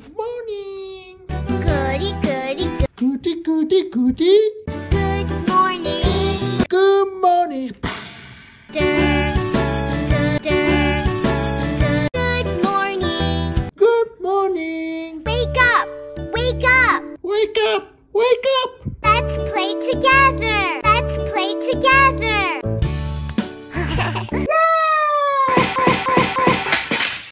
Good morning. Goody, goody, Goody, goody, goody. good morning. Good morning. Good morning. Good morning. Wake up, wake up. Wake up, wake up. Let's play together.